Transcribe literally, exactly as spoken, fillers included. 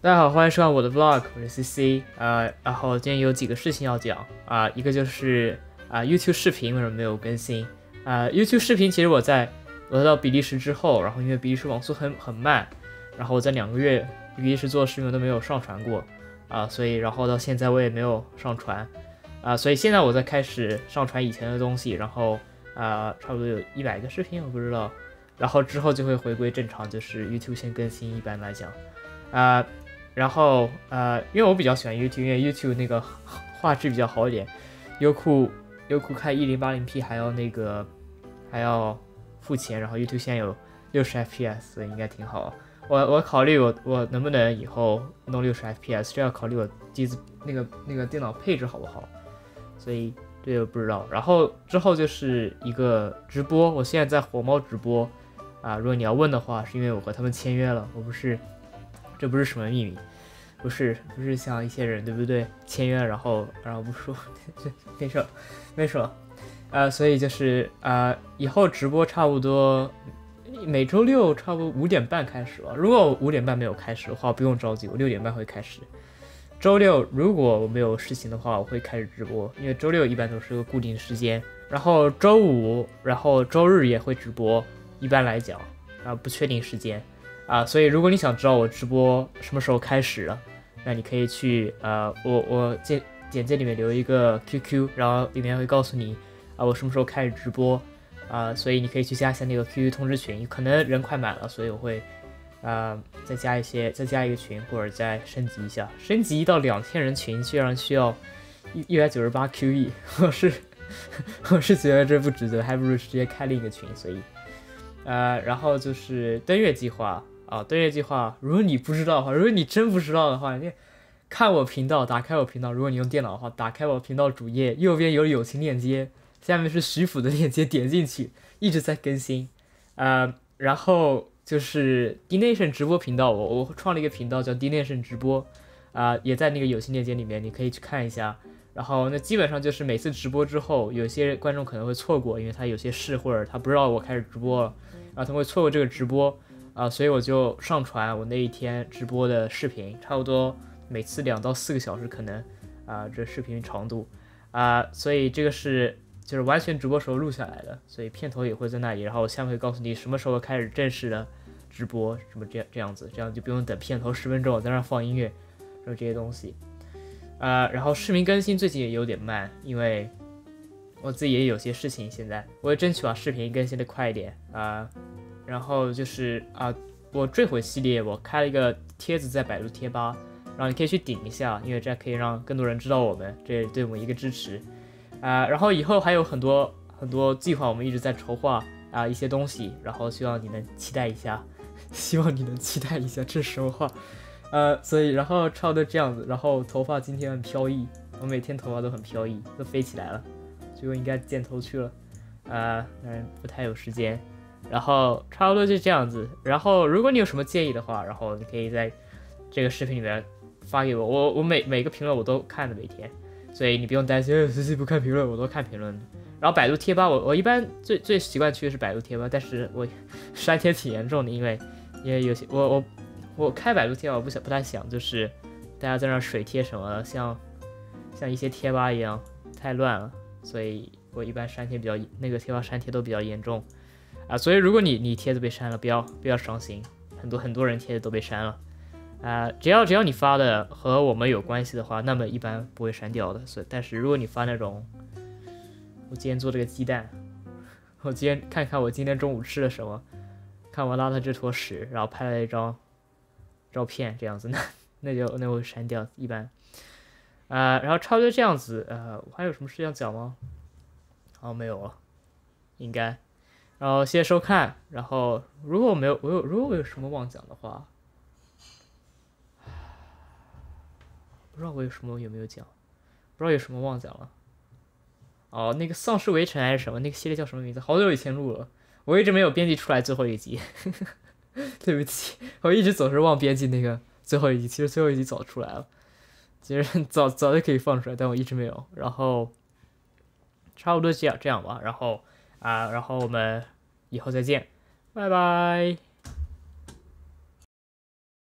大家好，欢迎收看我的 vlog， 我是 C C， 呃，然后今天有几个事情要讲啊、呃，一个就是啊、呃、YouTube 视频为什么没有更新啊、呃、？YouTube 视频其实我在我到比利时之后，然后因为比利时网速很很慢，然后我在两个月比利时做的视频都没有上传过啊、呃，所以然后到现在我也没有上传啊、呃，所以现在我在开始上传以前的东西，然后啊、呃、差不多有一百个视频我不知道，然后之后就会回归正常，就是 YouTube 先更新，一般来讲啊。呃然后呃，因为我比较喜欢 YouTube， 因为 YouTube 那个画质比较好一点，优酷优酷看一零八零 P 还要那个还要付钱，然后 YouTube 现在有六十 F P S， 所以应该挺好。我我考虑我我能不能以后弄六十 F P S， 这要考虑我机子那个那个电脑配置好不好，所以这个不知道。然后之后就是一个直播，我现在在火猫直播啊，如果你要问的话，是因为我和他们签约了，我不是。这不是什么秘密，不是不是像一些人对不对？签约然后然后不说，没说没说，呃，所以就是呃以后直播差不多每周六差不多五点半开始吧。如果我五点半没有开始的话，不用着急，我六点半会开始。周六如果我没有事情的话，我会开始直播，因为周六一般都是个固定时间。然后周五，然后周日也会直播，一般来讲啊不确定时间。啊，所以如果你想知道我直播什么时候开始了，那你可以去呃，我我简简介里面留一个 Q Q， 然后里面会告诉你啊我什么时候开始直播啊，所以你可以去加一下那个 Q Q 通知群，可能人快满了，所以我会啊再加一些，再加一个群或者再升级一下，升级到两千人群居然需要一一百九十八 Q E， 我是我是觉得这不值得，还不如直接开另一个群，所以呃，然后就是登月计划。啊，登月计划，如果你不知道的话，如果你真不知道的话，你看我频道，打开我频道，如果你用电脑的话，打开我频道主页，右边有友情链接，下面是徐辅的链接，点进去，一直在更新。呃，然后就是 D Nation 直播频道，我我创了一个频道叫 D Nation 直播，啊、呃，也在那个友情链接里面，你可以去看一下。然后那基本上就是每次直播之后，有些观众可能会错过，因为他有些事或者他不知道我开始直播了，然后他会错过这个直播。啊、呃，所以我就上传我那一天直播的视频，差不多每次两到四个小时，可能啊、呃，这视频长度啊、呃，所以这个是就是完全直播时候录下来的，所以片头也会在那里，然后我下面会告诉你什么时候开始正式的直播，什么这样这样子，这样就不用等片头十分钟我在那放音乐，说这些东西啊、呃，然后视频更新最近也有点慢，因为我自己也有些事情，现在我也争取把视频更新的快一点啊。呃然后就是啊，我坠毁系列我开了一个帖子在百度贴吧，然后你可以去顶一下，因为这样可以让更多人知道我们，这也对我们一个支持啊、呃。然后以后还有很多很多计划，我们一直在筹划啊、呃、一些东西，然后希望你能期待一下，希望你能期待一下，这是什么话？呃，所以然后差不多这样子，然后头发今天很飘逸，我每天头发都很飘逸，都飞起来了，所以我应该剪头去了，啊、呃，当然不太有时间。然后差不多就这样子，然后如果你有什么建议的话，然后你可以在这个视频里面发给我，我我每每个评论我都看的每天，所以你不用担心，C C 不看评论，我都看评论。然后百度贴吧我我一般最最习惯去的是百度贴吧，但是我删帖挺严重的，因为因为有些我我我开百度贴吧我不想不太想就是大家在那水贴什么的，像像一些贴吧一样太乱了，所以我一般删帖比较那个贴吧删帖都比较严重。啊，所以如果你你帖子被删了，不要不要伤心，很多很多人帖子都被删了，啊，只要只要你发的和我们有关系的话，那么一般不会删掉的。所以，但是如果你发那种，我今天做这个鸡蛋，我今天看看我今天中午吃了什么，看我拉的这坨屎，然后拍了一张照片，这样子，那那就那我会删掉，一般，啊，然后差不多这样子，呃，我还有什么事要讲吗？好，没有了，应该。然后谢谢收看，然后如果我没有我有如果我有什么忘讲的话，不知道我有什么有没有讲，不知道有什么忘讲了。哦，那个丧尸围城还是什么，那个系列叫什么名字？好久以前录了，我一直没有编辑出来最后一集，对不起，我一直总是忘编辑那个最后一集，其实最后一集早出来了，其实早早就可以放出来，但我一直没有。然后差不多这样这样吧，然后。啊，然后我们以后再见，拜拜。